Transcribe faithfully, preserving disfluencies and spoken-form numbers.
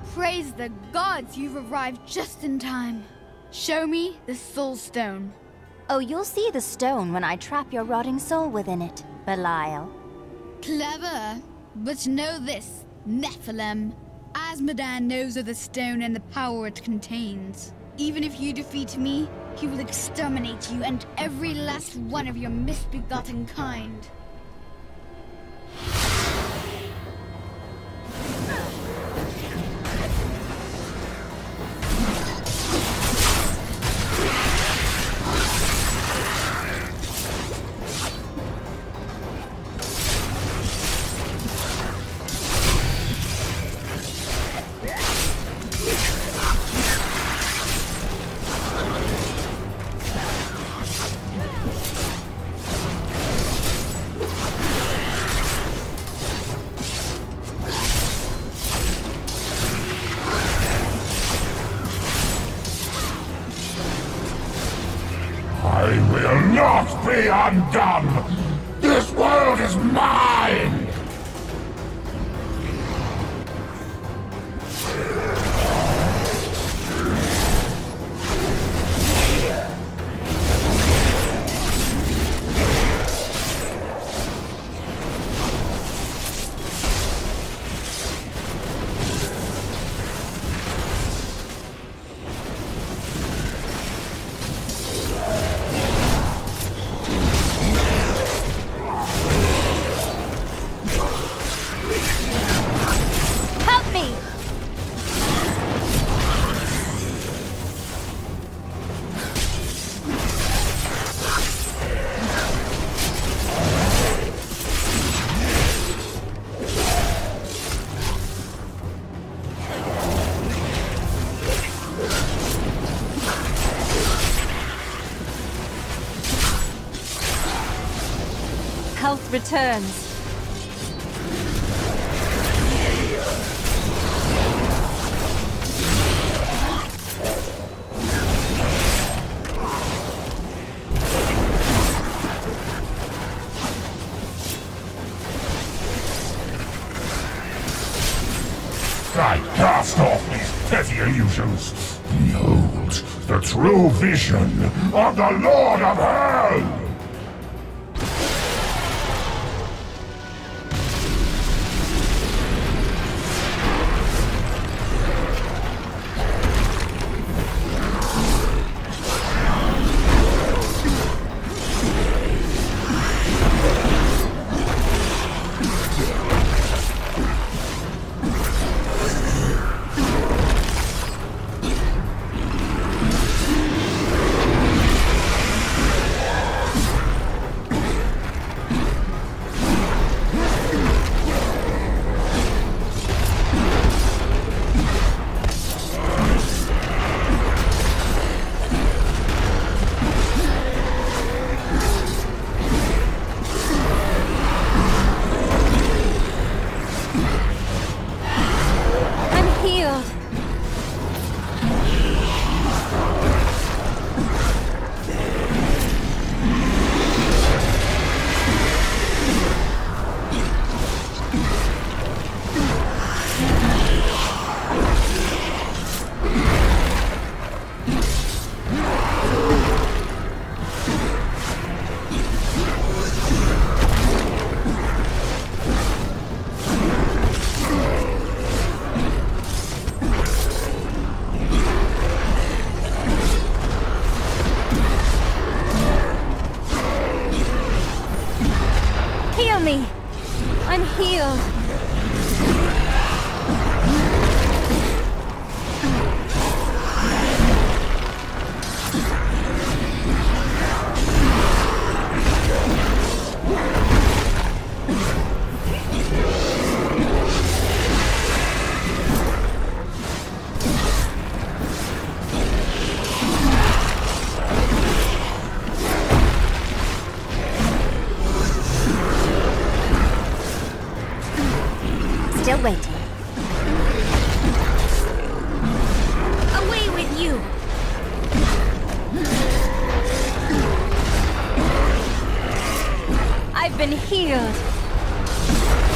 Praise the gods, you've arrived just in time. Show me the soul stone. Oh, you'll see the stone when I trap your rotting soul within it, Belial. Clever. But know this, Nephilim. Asmodan knows of the stone and the power it contains. Even if you defeat me, he will exterminate you and every last one of your misbegotten kind. I will not be undone! This world is mine! Health returns. I cast off these petty illusions. Behold the true vision of the Lord of Hell! Me. I'm healed. Still waiting. Away with you! I've been healed.